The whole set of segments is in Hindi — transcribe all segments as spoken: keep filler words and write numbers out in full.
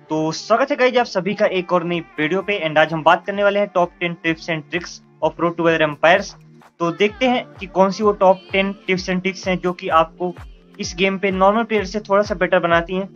तो स्वागत है गाइस आप सभी का एक और नई वीडियो पे। एंड आज हम बात करने वाले हैं top ten tips and tricks of pro twelve empires. तो देखते हैं कि कौन सी वो top ten tips and tricks हैं जो कि आपको इस गेम पे नॉर्मल प्लेयर से थोड़ा सा बेटर बनाती हैं।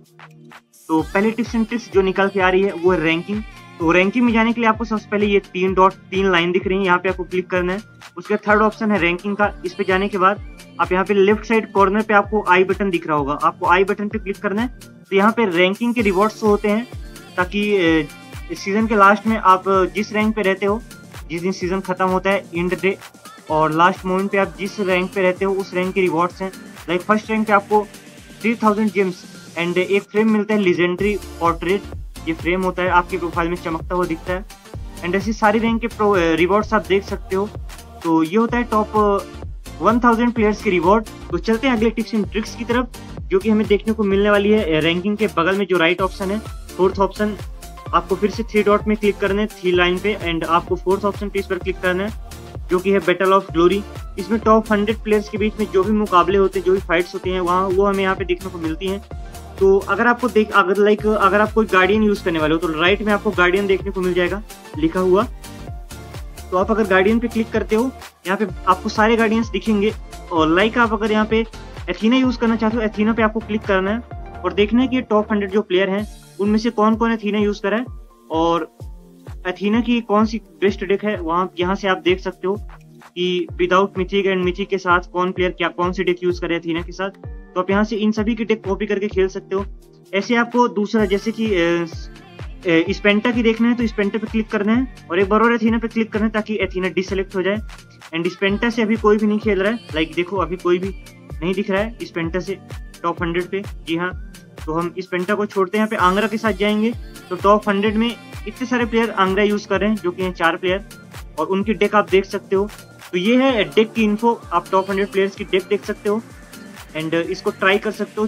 तो पहले टिप्स एंड ट्रिक्स जो निकल के आ रही है वो है रैंकिंग। तो रैंकिंग में जाने के लिए आपको सबसे पहले ये तीन डॉट तीन लाइन दिख रही है, यहाँ पे आपको क्लिक करना है। उसके थर्ड ऑप्शन है रैंकिंग का। इस पे जाने के बाद आप यहाँ पे लेफ्ट साइड कॉर्नर पे आपको आई बटन दिख रहा होगा, आपको आई बटन पे क्लिक करना है। तो यहाँ पे रैंकिंग के रिवॉर्ड्स होते हैं ताकि इस सीजन के लास्ट में आप जिस रैंक पे रहते हो, जिस दिन सीजन खत्म होता है एंड डे और लास्ट मोमेंट पे आप जिस रैंक पे रहते हो उस रैंक के रिवॉर्ड्स हैं। लाइक फर्स्ट रैंक पे आपको थ्री थाउजेंड जेम्स एंड एक फ्रेम मिलता है लीजेंडरी पोर्ट्रेट। ये फ्रेम होता है आपके प्रोफाइल में चमकता हुआ दिखता है। एंड ऐसी सारी रैंक के रिवॉर्ड्स आप देख सकते हो। तो ये होता है टॉप वन थाउजेंड प्लेयर्स के रिवॉर्ड। तो चलते हैं अगले टिप्स एंड ट्रिक्स की तरफ जो कि हमें देखने को मिलने वाली है। रैंकिंग के बगल में जो राइट ऑप्शन है, फोर्थ ऑप्शन, आपको फिर से थ्री डॉट में क्लिक करना है, थ्री लाइन पे, एंड आपको फोर्थ ऑप्शन पे इस पर क्लिक करना है जो कि है बैटल ऑफ ग्लोरी। इसमें टॉप हंड्रेड प्लेयर्स के बीच में जो भी मुकाबले होते हैं, जो भी फाइट्स होती हैं, वहाँ वो हमें यहाँ पे देखने को मिलती हैं। तो अगर आपको देख अगर लाइक अगर आप कोई गार्डियन यूज करने वाले हो तो राइट में आपको गार्डियन देखने को मिल जाएगा लिखा हुआ। तो आप अगर गार्डियन पे क्लिक करते हो यहाँ पे आपको सारे गार्डियंस दिखेंगे। और लाइक आप अगर यहाँ पे एथीना यूज करना चाहते हो, एथीना पे आपको क्लिक करना है और देखना है कि टॉप हंड्रेड जो प्लेयर हैं उनमें से कौन कौन एथीना यूज करा है और एथीना की कौन सी बेस्ट डेक है। वहाँ यहाँ से आप देख सकते हो कि विदाउट मिथिक एंड मिथिक के साथ कौन प्लेयर क्या कौन सी डेक यूज करे एथीना के साथ। तो आप यहाँ से इन सभी की डेक कॉपी करके खेल सकते हो। ऐसे आपको दूसरा जैसे कि स्पेंटा की देखना है तो स्पेंटा पे क्लिक करना है और एक बार और एथीना पे क्लिक करना है ताकि एथीना डिसेलेक्ट हो जाए। एंड स्पेंटा से अभी कोई भी नहीं खेल रहा है। लाइक देखो अभी कोई भी नहीं दिख रहा है स्पेंटा से टॉप हंड्रेड पे। जी हाँ, तो हम स्पेंटा को छोड़ते हैं, यहाँ पे आंगरा के साथ जाएंगे। तो टॉप हंड्रेड में इतने सारे प्लेयर आंगरा यूज कर रहे हैं जो कि हैं चार प्लेयर और उनकी डेक आप देख सकते हो। तो ये है डेक की इन्फो, आप टॉप हंड्रेड प्लेयर्स की डेक देख सकते हो एंड इसको ट्राई कर सकते हो।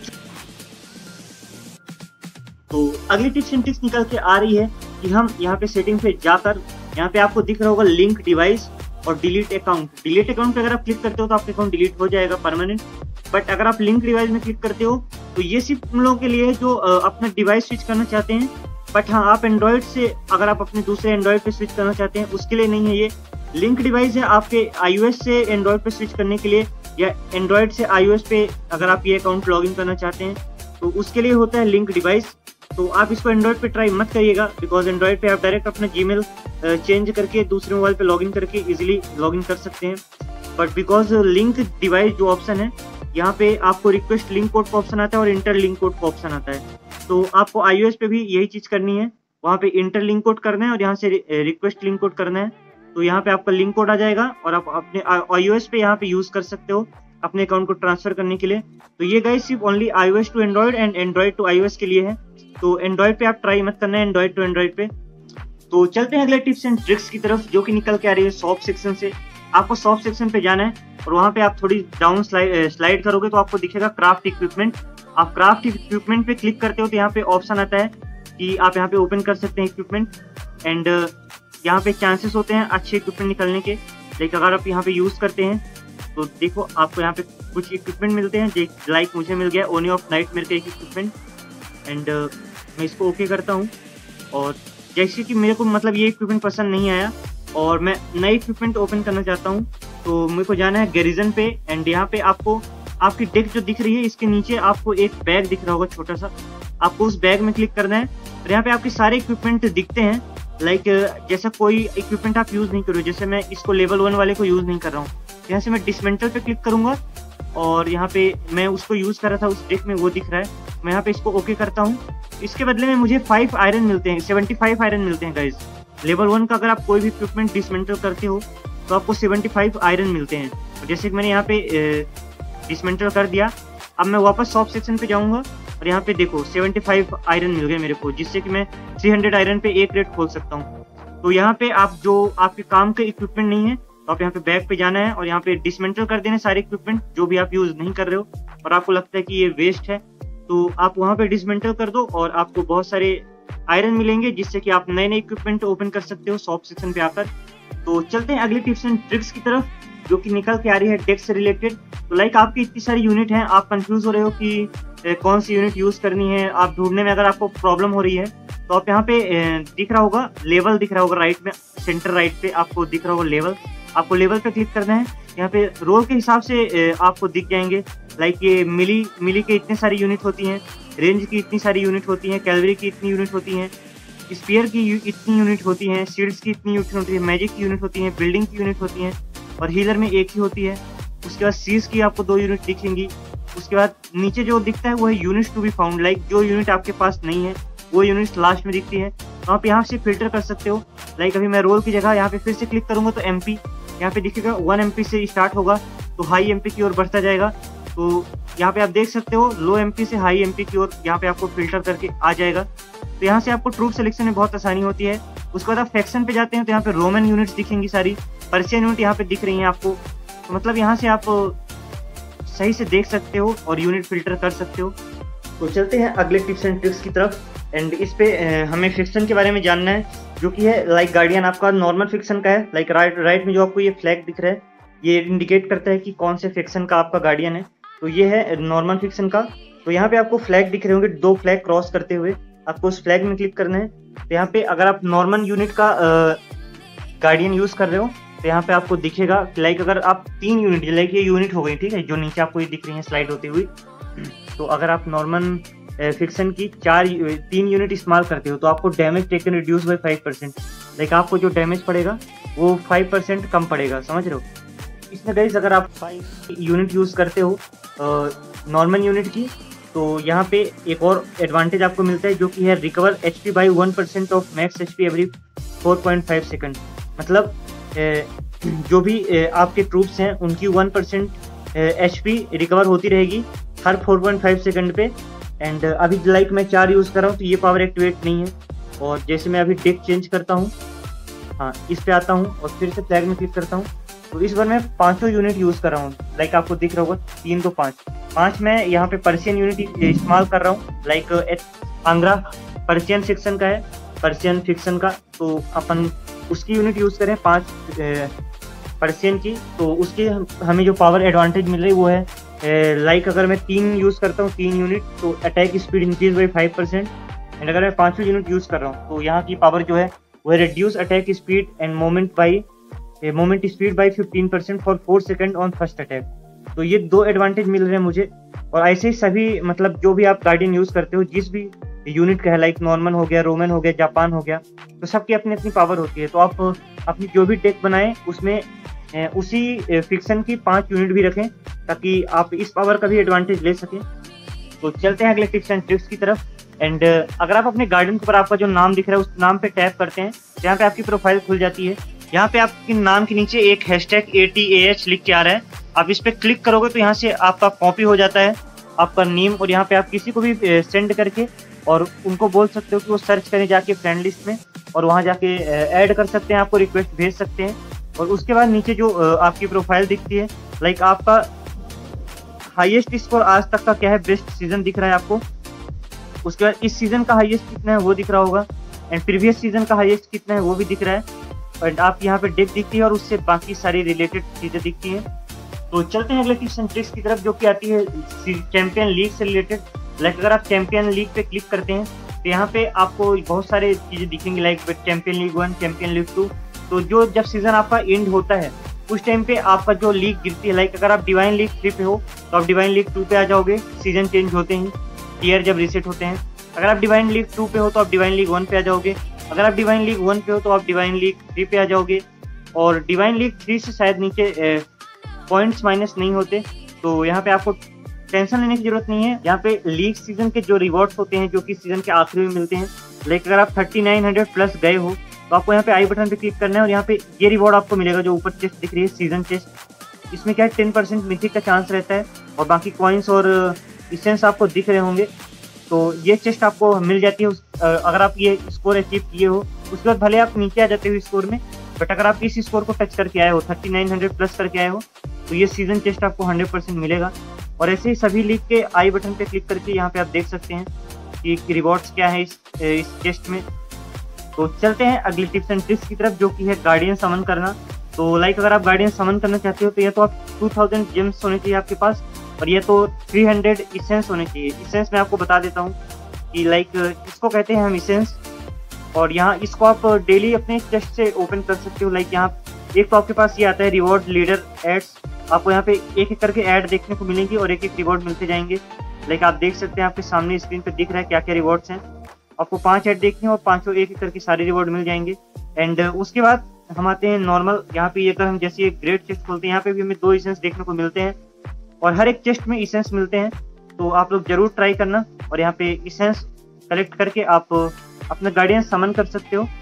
तो अगली टिप्स एंड ट्रिक्स निकल के आ रही है कि हम यहाँ पे सेटिंग पे जाकर यहाँ पे आपको दिख रहा होगा लिंक डिवाइस और डिलीट अकाउंट। डिलीट अकाउंट पे अगर आप क्लिक करते हो तो आपका अकाउंट डिलीट हो जाएगा परमानेंट। बट अगर आप लिंक डिवाइस में क्लिक करते हो तो ये सिर्फ उन लोगों के लिए है जो अपना डिवाइस स्विच करना चाहते हैं। बट हाँ, आप एंड्रॉइड से अगर आप अपने दूसरे एंड्रॉइड पे स्विच करना चाहते हैं उसके लिए नहीं है। ये लिंक डिवाइस है आपके आईओएस से एंड्रॉइड पे स्विच करने के लिए या एंड्रॉइड से आईओएस पे अगर आप ये अकाउंट लॉगिन करना चाहते हैं तो उसके लिए होता है लिंक डिवाइस। तो आप इसको एंड्रॉइड पे ट्राई मत करिएगा बिकॉज एंड्रॉइड पे आप डायरेक्ट अपना जीमेल चेंज करके दूसरे मोबाइल पे लॉगिन करके इजीली लॉगिन कर सकते हैं। बट बिकॉज लिंक डिवाइस जो ऑप्शन है यहाँ पे आपको रिक्वेस्ट लिंक कोड का ऑप्शन आता है और इंटर लिंक कोड का ऑप्शन आता है। तो आपको आईओएस पे भी यही चीज करनी है, वहाँ पे इंटर लिंक कोड करना है और यहाँ से रिक्वेस्ट लिंक कोड करना है। तो यहाँ पे आपका लिंक कोड आ जाएगा और आप अपने आईओएस पे यहाँ पे यूज कर सकते हो अपने अकाउंट को ट्रांसफर करने के लिए। तो ये गाइस सिर्फ only iOS to android and android to iOS के लिए है। तो एंड्रॉइड पे आप ट्राई मत करना है, एंड्रॉइड टू एंड्रॉइड पे। तो चलते हैं अगले टिप्स एंड ट्रिक्स की तरफ जो कि निकल के आ रही है शॉप सेक्शन से। आपको शॉप सेक्शन पे जाना है और वहाँ पे आप थोड़ी डाउन स्लाइड स्लाइड करोगे तो आपको दिखेगा क्राफ्ट इक्विपमेंट। आप क्राफ्ट इक्विपमेंट पे क्लिक करते हो तो यहाँ पे ऑप्शन आता है कि आप यहाँ पे ओपन कर सकते हैं इक्विपमेंट एंड यहाँ पे चांसेस होते हैं अच्छे इक्विपमेंट निकलने के। लाइक अगर आप यहाँ पे यूज करते हैं तो देखो आपको यहाँ पे कुछ इक्विपमेंट मिलते हैं। लाइक मुझे मिल गया ओनी ऑफ नाइट मेरे का एक इक्विपमेंट एंड मैं इसको ओके करता हूँ। और जैसे कि मेरे को मतलब ये इक्विपमेंट पसंद नहीं आया और मैं नई इक्विपमेंट ओपन करना चाहता हूँ तो मेरे को जाना है गैरिजन पे। एंड यहाँ पे आपको आपकी डेक जो दिख रही है इसके नीचे आपको एक बैग दिख रहा होगा छोटा सा, आपको उस बैग में क्लिक करना है और यहाँ पे आपके सारे इक्विपमेंट दिखते हैं। लाइक जैसा कोई इक्विपमेंट आप यूज नहीं करो, जैसे मैं इसको लेवल वन वाले को यूज नहीं कर रहा हूँ, यहाँ से मैं डिसमेंटल पे क्लिक करूंगा और यहाँ पे मैं उसको यूज कर रहा था उस डेक में, वो दिख रहा है। मैं यहाँ पे इसको ओके करता हूँ। इसके बदले में मुझे फाइव आयरन मिलते हैं, सेवेंटी फाइव आयरन मिलते हैं गाइज। लेवल वन का अगर आप कोई भी इक्विपमेंट डिसमेंटल करते हो तो आपको सेवेंटी फाइव आयरन मिलते हैं। और जैसे कि मैंने यहाँ पे डिसमेंटल कर दिया, अब मैं वापस शॉप सेक्शन पे जाऊंगा और यहाँ पे देखो सेवेंटी फाइव आयरन मिल गए मेरे को, जिससे कि मैं थ्री हंड्रेड आयरन पे एक रेट खोल सकता हूँ। तो यहाँ पे आप जो आपके काम के इक्विपमेंट नहीं है तो आप यहाँ पे बैग पे जाना है और यहाँ पे डिसमेंटल कर देना सारे इक्विपमेंट जो भी आप यूज नहीं कर रहे हो और आपको लगता है कि ये वेस्ट है तो आप वहाँ पे डिसमेंटल कर दो और आपको बहुत सारे आयरन मिलेंगे जिससे कि आप नए नए इक्विपमेंट ओपन कर सकते हो शॉप सेक्शन पे आकर। तो चलते हैं अगले टिप्स एंड ट्रिक्स की तरफ जो कि निकल के आ रही है डेक से रिलेटेड। तो लाइक आपकी इतनी सारी यूनिट हैं, आप कंफ्यूज हो रहे हो कि ए, कौन सी यूनिट यूज करनी है, आप ढूंढने में अगर आपको प्रॉब्लम हो रही है तो आप यहाँ पे ए, दिख रहा होगा लेवल, दिख रहा होगा राइट में, सेंटर राइट पे आपको दिख रहा होगा लेवल। आपको लेवल पे क्लिक करना है। यहाँ पे रोल के हिसाब से ए, आपको दिख जाएंगे। लाइक ये मिली मिली के इतनी सारी यूनिट होती हैं, रेंज की इतनी सारी यूनिट होती हैं, कैलवरी की इतनी यूनिट होती हैं, स्पीयर की इतनी यूनिट होती हैं, शील्ड्स की इतनी यूनिट होती है, मैजिक की यूनिट होती है, बिल्डिंग की यूनिट होती है, और हीलर में एक ही होती है। उसके बाद सीज की आपको दो यूनिट दिखेंगी। उसके बाद नीचे जो दिखता है वो है units to be found. Like जो यूनिट आपके पास नहीं है वो यूनिट्स लास्ट में दिखती है। तो आप यहाँ से फिल्टर कर सकते हो। लाइक अभी मैं रोल की जगह यहाँ पे फिर से क्लिक करूंगा तो एमपी यहाँ पे दिखेगा, वन एमपी से स्टार्ट होगा तो हाई एमपी की ओर बढ़ता जाएगा। तो यहाँ पे आप देख सकते हो लो एमपी से हाई एमपी की ओर यहाँ पे आपको फिल्टर करके आ जाएगा। तो यहाँ से आपको ट्रूप सिलेक्शन में बहुत आसानी होती है। उसके बाद आप फैक्शन पे जाते हैं तो यहाँ पे रोमन यूनिट्स दिखेंगी सारी, पर्शियन यूनिट यहाँ पे दिख रही हैं आपको। तो मतलब यहाँ से आप सही से देख सकते हो और यूनिट फिल्टर कर सकते हो। तो चलते हैं अगले टिप्स एंड ट्रिक्स की तरफ। एंड इस पे हमें फिक्शन के बारे में जानना है, जो कि है लाइक गार्डियन आपका नॉर्मल फिक्शन का है। लाइक राइट राइट में जो आपको ये फ्लैग दिख रहा है ये इंडिकेट करता है कि कौन से फिक्शन का आपका गार्डियन है। तो ये है नॉर्मल फिक्शन का। तो यहाँ पे आपको फ्लैग दिख रहे होंगे, दो फ्लैग क्रॉस करते हुए, आपको उस फ्लैग में क्लिक करना है। तो यहाँ पे अगर आप नॉर्मल यूनिट का गार्डियन यूज कर रहे हो तो यहाँ पे आपको दिखेगा लाइक अगर आप तीन यूनिट, लाइक ये यूनिट हो गई, ठीक है, जो नीचे आपको ये दिख रही है स्लाइड होती हुई। तो अगर आप नॉर्मल फिक्शन की चार तीन यूनिट इस्तेमाल करते हो तो आपको damage taken reduce by five percent. Like आपको जो डैमेज पड़ेगा वो फाइव परसेंट कम पड़ेगा, समझ रहे हो। इसमें गाइस अगर आप फाइव यूनिट यूज करते हो नॉर्मल यूनिट की तो यहाँ पे एक और एडवांटेज आपको मिलता है, जो कि है recover HP by one percent of max HP every four point five second. मतलब जो भी आपके ट्रूप्स हैं उनकी वन परसेंट एचपी रिकवर होती रहेगी हर फोर पॉइंट फाइव सेकेंड पे। एंड अभी लाइक मैं चार यूज़ कर रहा हूँ तो ये पावर एक्टिवेट नहीं है। और जैसे मैं अभी डेक चेंज करता हूँ, हाँ इस पे आता हूँ और फिर से फ्लैग में क्लिक करता हूँ, तो इस बार मैं पांचों यूनिट यूज़ कर रहा हूँ। लाइक आपको दिख रहा होगा तीन तो पाँच पाँच मैं यहाँ पे पर्शियन यूनिट इस्तेमाल कर रहा हूँ। लाइक आंग्रा पर्शियन फिक्शन का है, पर्शियन फिक्शन का, तो अपन उसकी यूनिट यूज़ करें पाँच पर्शियन की। तो उसकी हमें जो पावर एडवांटेज मिल रही है वो है लाइक अगर मैं तीन यूज़ करता हूँ तीन यूनिट तो attack speed increase by five percent. And अगर मैं पाँचों यूनिट यूज़ कर रहा हूँ तो यहाँ की पावर जो है वो है reduce attack speed and moment by moment speed by fifteen percent for four second on first attack. तो ये दो एडवांटेज मिल रहे हैं मुझे। और ऐसे ही सभी मतलब जो भी आप गार्डियन यूज़ करते हो जिस भी यूनिट का है, लाइक नॉर्मल हो गया, रोमन हो गया, जापान हो गया, तो सबकी अपनी अपनी पावर होती है। तो आप अपनी जो भी डेक बनाएं उसमें उसी फिक्शन की पांच यूनिट भी रखें ताकि आप इस पावर का भी एडवांटेज ले सकें। तो चलते हैं अगले टिप्स एंड ट्रिक्स की तरफ। एंड अगर आप अपने गार्डियन के ऊपर आपका जो नाम दिख रहा है उस नाम पे टैप करते हैं तो यहाँ पे आपकी प्रोफाइल खुल जाती है। यहाँ पे आपके नाम के नीचे एक hashtag A T A H लिख के आ रहा है, आप इस पे क्लिक करोगे तो यहाँ से आपका कॉपी हो जाता है आपका नेम। और यहाँ पे आप किसी को भी सेंड करके और उनको बोल सकते हो कि वो सर्च करें जाके फ्रेंड लिस्ट में और वहाँ जाके ऐड कर सकते हैं, आपको रिक्वेस्ट भेज सकते हैं। और उसके बाद नीचे जो आपकी प्रोफाइल दिखती है, लाइक आपका हाईएस्ट स्कोर आज तक का क्या है, बेस्ट सीजन दिख रहा है आपको। उसके बाद इस सीजन का हाईएस्ट कितना है वो दिख रहा होगा, एंड प्रीवियस सीजन का हाईएस्ट कितना है वो भी दिख रहा है। और आप यहाँ पे डेक दिखती है और उससे बाकी सारी रिलेटेड चीज़ें दिखती हैं। तो चलते हैं अगले टिप्स एंड ट्रिक्स की तरफ, जो कि आती है चैंपियन लीग से रिलेटेड। लाइक अगर आप चैंपियन लीग पे क्लिक करते हैं तो यहाँ पे आपको बहुत सारे चीज़ें दिखेंगी, like champion league one, champion league two. तो जो जब सीजन आपका एंड होता है उस टाइम पे आपका जो लीग गिरती है, लाइक अगर आप डिवाइन लीग थ्री पे हो तो आप डिवाइन लीग टू पे आ जाओगे सीजन चेंज होते ही, टीयर जब रीसेट होते हैं। अगर आप डिवाइन लीग टू पे हो तो आप डिवाइन लीग वन पे आ जाओगे। अगर आप डिवाइन लीग वन पे हो तो आप डिवाइन लीग थ्री पे आ जाओगे। और डिवाइन लीग थ्री से शायद नीचे पॉइंट्स माइनस नहीं होते, तो यहाँ पे आपको टेंशन लेने की जरूरत नहीं है। यहाँ पे लीग सीजन के जो रिवॉर्ड्स होते हैं जो कि सीजन के आखिरी में मिलते हैं, लाइक अगर आप थर्टी नाइन हंड्रेड प्लस गए हो तो आपको यहाँ पे आई बटन पे क्लिक करना है और यहाँ पे ये रिवॉर्ड आपको मिलेगा जो ऊपर चेस्ट दिख रही है, सीजन चेस्ट। इसमें क्या है टेन परसेंट मिथिक का चांस रहता है और बाकी कॉइन्स और इसेंस आपको दिख रहे होंगे। तो ये चेस्ट आपको मिल जाती है उस, अगर आप ये स्कोर अचीव किए हो। उसके बाद भले आप नीचे आ जाते हो स्कोर में, बट अगर आप इस स्कोर को टच करके आए हो, थर्टी नाइन हंड्रेड प्लस करके आए हो, तो ये सीजन चेस्ट आपको हंड्रेड परसेंट मिलेगा। और ऐसे ही सभी लीग के आई बटन पे क्लिक करके यहाँ पे आप देख सकते हैं कि रिवॉर्ड्स क्या है इस इस चेस्ट में। तो चलते हैं अगली टिप्स एंड ट्रिक्स की तरफ, जो कि है गार्डियन समन करना। तो लाइक अगर आप गार्डियन समन करना चाहते हो तो ये तो आप टू थाउजेंड जेम्स होने चाहिए आपके पास, और ये तो थ्री हंड्रेड इसेंस होने चाहिए। इसेंस मैं आपको बता देता हूँ कि लाइक इसको कहते हैं हम इसेंस, और यहाँ इसको आप डेली अपने चेस्ट से ओपन कर सकते हो। लाइक यहाँ एक तो आपके पास ये आता है रिवॉर्ड लीडर एड्स, आपको यहाँ पे एक एक करके ऐड देखने को मिलेंगी और एक एक रिवॉर्ड मिलते जाएंगे। लाइक आप देख सकते हैं आपके सामने स्क्रीन पे दिख रहा है क्या क्या रिवॉर्ड्स हैं। आपको पांच ऐड देखनी है और पांचों एक एक करके सारे रिवॉर्ड मिल जाएंगे। एंड उसके बाद हम आते हैं नॉर्मल, यहाँ पे अगर हम जैसे एक ग्रेट चेस्ट खोलते हैं यहाँ पे भी हमें दो इसेंस देखने को मिलते हैं और हर एक चेस्ट में इसेंस मिलते हैं। तो आप लोग जरूर ट्राई करना और यहाँ पे इसेंस कलेक्ट करके आप अपना गार्डियन समन कर सकते हो।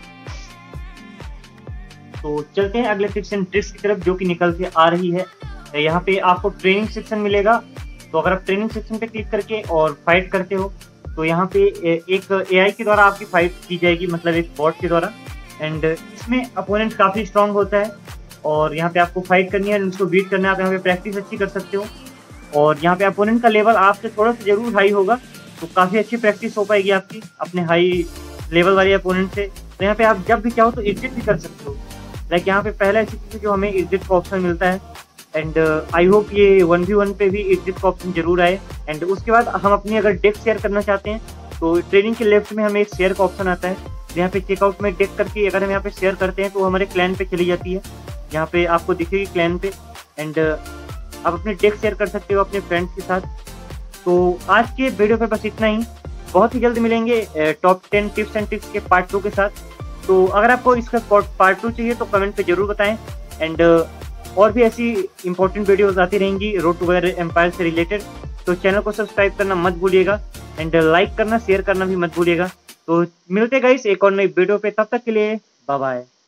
तो चलते हैं अगले टिप्स एंड ट्रिक्स की तरफ जो कि निकल के आ रही है। यहाँ पे आपको ट्रेनिंग सेक्शन मिलेगा, तो अगर आप ट्रेनिंग सेक्शन पे क्लिक करके और फाइट करते हो तो यहाँ पे एक एआई के द्वारा आपकी फाइट की जाएगी, मतलब एक बॉट के द्वारा। एंड इसमें अपोनेंट काफी स्ट्रांग होता है और यहाँ पे आपको फाइट करनी है, उसको बीट करना है। आप यहाँ पे प्रैक्टिस अच्छी कर सकते हो और यहाँ पे अपोनेंट का लेवल आपसे थोड़ा सा जरूर हाई होगा, तो काफी अच्छी प्रैक्टिस हो पाएगी आपकी अपने हाई लेवल वाले अपोनेंट से। तो यहाँ पे आप जब भी चाहो तो एग्जिट भी कर सकते हो। लाइक यहाँ पे पहला ऐसी चीज जो हमें एग्जिट का ऑप्शन मिलता है, एंड आई होप ये वन वी वन पे भी एग्जिट का ऑप्शन जरूर आए। एंड उसके बाद हम अपनी अगर डेक शेयर करना चाहते हैं तो ट्रेनिंग के लेफ्ट में हमें एक शेयर का ऑप्शन आता है, यहाँ पे चेकआउट में डेक करके अगर हम यहाँ पे शेयर करते हैं तो हमारे क्लैन पे चली जाती है, यहाँ पे आपको दिखेगी क्लैन पे। एंड आप अपने डेक शेयर कर सकते हो अपने फ्रेंड्स के साथ। तो आज के वीडियो पे बस इतना ही, बहुत ही जल्द मिलेंगे top ten tips and tricks के पार्ट टू के साथ। तो अगर आपको इसका पार्ट टू चाहिए तो कमेंट पे जरूर बताएं। एंड और भी ऐसी इंपॉर्टेंट वीडियोस आती रहेंगी रोड टू वगैरह एम्पायर से रिलेटेड, तो चैनल को सब्सक्राइब करना मत भूलिएगा एंड लाइक करना शेयर करना भी मत भूलिएगा। तो मिलते गाइस एक और नई वीडियो पे, तब तक के लिए बाय बाय।